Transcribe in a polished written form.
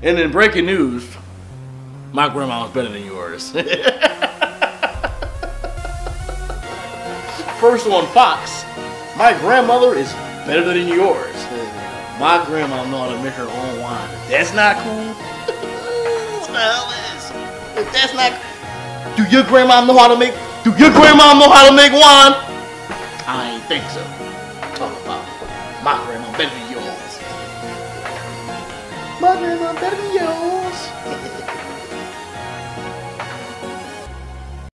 And then breaking news, my grandma was better than yours. First on Fox, my grandmother is better than yours. My grandma know how to make her own wine. If that's not cool, what the hell is? If that's not, do your grandma know how to make wine? I ain't think so. Talk about my grandma better than yours. My grandma better than yours.